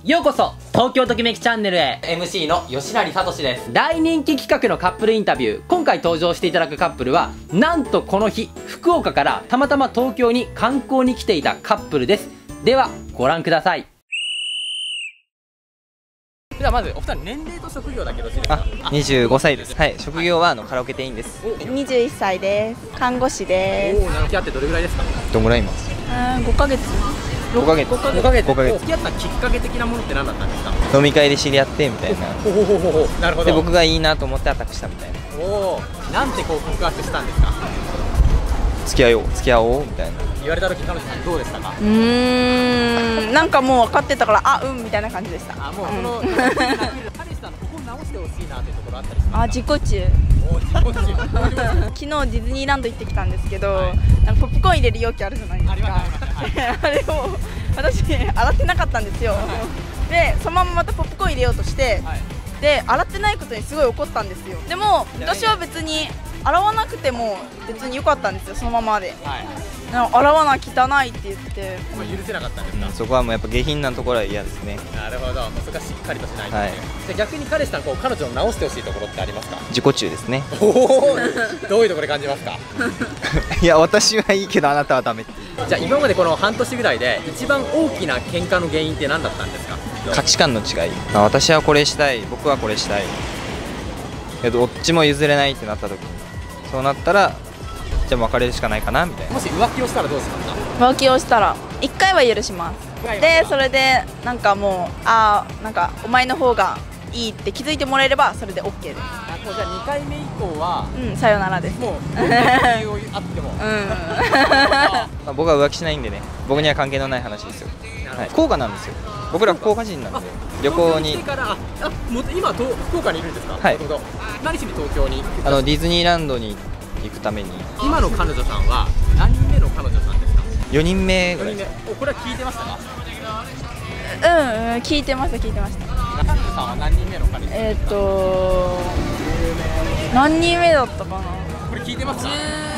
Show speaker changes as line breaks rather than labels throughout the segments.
ようこそ東京ときめきチャンネルへ。
MC の吉成聡です。
大人気企画のカップルインタビュー。今回登場していただくカップルはなんとこの日福岡からたまたま東京に観光に来ていたカップルです。ではご覧ください。
ではまずお二人年齢と職業だけど知りますか。
25歳です。はい、職業はカラオケ店員です。
21歳です。看護師です。
付き合ってどれぐらいですか。
どんぐらいいます？
5ヶ月。
5ヶ月。
5ヶ月。
付
き合ったきっかけ的なものって何だったんですか。
飲み会で知り合ってみたいな。
なるほど。
で僕がいいなと思ってアタックしたみたいな。
おお、なんてこう告白したんですか。
付き合おうみたいな。
言われた時彼女さんどうでしたか。
なんかもう分かってたからみたいな感じでした。
もうその彼氏さんのここ直してほしいなっていうところあったりしますか。
自己中。昨日ディズニーランド行ってきたんですけど、なんかポップコーン入れる容器あるじゃないですか。あれを私洗ってなかったんですよ。でそのまままたポップコーン入れようとして、で洗ってないことにすごい怒ったんですよ。でも私は別に洗わなくても別に良かったんですよ、そのままで。洗わな汚いって言って
許せなかったんですか。
そこはもうやっぱ下品なところは嫌ですね。
なるほど、そこはしっかりとしないと。で逆に彼氏さんこう彼女を直してほしいところってありますか。
自己中ですね。
おお、どういうところで感じますか。
いや私はいいけどあなたはダメって。
じゃあ今までこの半年ぐらいで一番大きな喧嘩の原因って何だったんですか。
価値観の違い。私はこれしたい、僕はこれしたいけどどっちも譲れないってなった時に、そうなったらじゃあ別れるしかないかなみたいな。
もし浮気をしたらどうしますか。
浮気をしたら1回は許します。でそれでなんかもうなんかお前の方がいいって気づいてもらえればそれで OK です。
じゃあ2回目以降は
さよならです。
もう理由をあっても
僕は浮気しないんでね、僕には関係のない話ですよ。福岡なんですよ。僕ら福岡人なんで旅行に。
もう今福岡にいるんですか。
はい。
何しに東京に。
ディズニーランドに行くために。
今の彼女さんは何人目の彼女さんですか。
4人目ぐらい。
これは聞いてましたか。
聞いてました。
彼女さんは何人目の彼女。
何人目だったかな。
これ聞いてますか。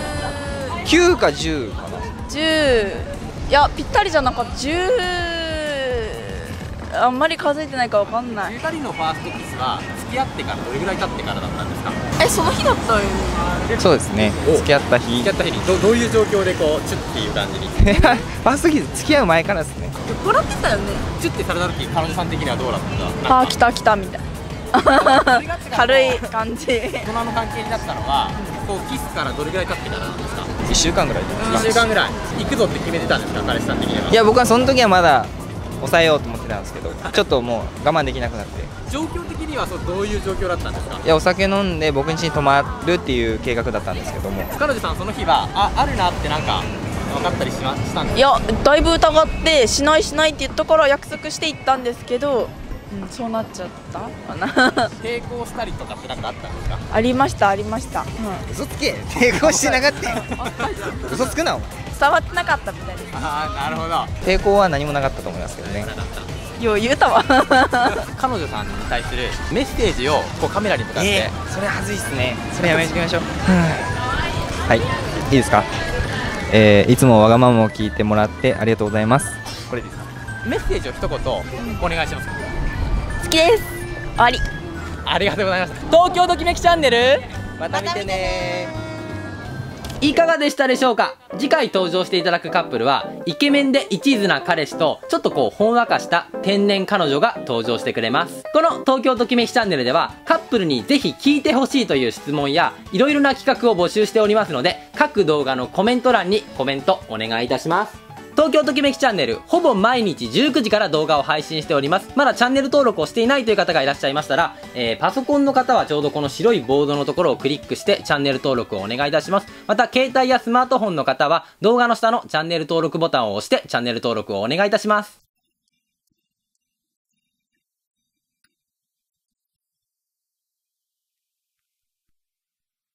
9か10かな。
10、いやぴったりじゃなかった。10、あんまり数えてないかわかんない。
2人のファーストキスは付き合ってからどれぐらい経ってからだったんですか。
その日だったよね。
そうですね。付き合った日。
どういう状況でこうチュッっていう感じに。フ
ァーストキス付き合う前からですね。
笑ってたよね。
チュッてされた時彼女さん的にはどうだった。
来たみたいな。軽い感じ。
大人の関係になったのはこうキスからどれぐらい経ってからなんですか。
1週間ぐらい。
1週間ぐらい行くぞって決めてたんですか、彼氏さん的には。
いや僕はその時はまだ抑えようと思ってたんですけど、ちょっともう我慢できなくなって。
状況的にはどういう状況だったんですか。
いやお酒飲んで僕ん家に泊まるっていう計画だったんですけども、
彼女さんその日はあるなってなんか分かったりしたんですか。
いやだいぶ疑ってしないって言ったから約束して行ったんですけど、そうなっちゃったかな。
抵抗したりとかってなんかあったんですか。
ありました。
嘘つけ。抵抗してなかったよ。嘘つくなお前。
伝わってなかったみたいです。
なるほど。
抵抗は何もなかったと思いますけどね。
よう言うたわ。
彼女さんに対するメッセージをこうカメラに向かって、
それはずいっすね。それやめておきましょう。はい、いいですか。いつもわがままを聞いてもらってありがとうございます。
これですか。メッセージを一言お願いします。
好きです。終わり。
ありがとうございます。東京ときめきチャンネル、
また見てね。
いかがでしたでしょうか。次回登場していただくカップルはイケメンで一途な彼氏とちょっとこうほんわかした天然彼女が登場してくれます。この東京ときめきチャンネルではカップルにぜひ聞いてほしいという質問やいろいろな企画を募集しておりますので、各動画のコメント欄にコメントお願いいたします。東京ときめきチャンネル、ほぼ毎日19時から動画を配信しております。まだチャンネル登録をしていないという方がいらっしゃいましたら、パソコンの方はちょうどこの白いボードのところをクリックしてチャンネル登録をお願いいたします。また、携帯やスマートフォンの方は動画の下のチャンネル登録ボタンを押してチャンネル登録をお願いいたします。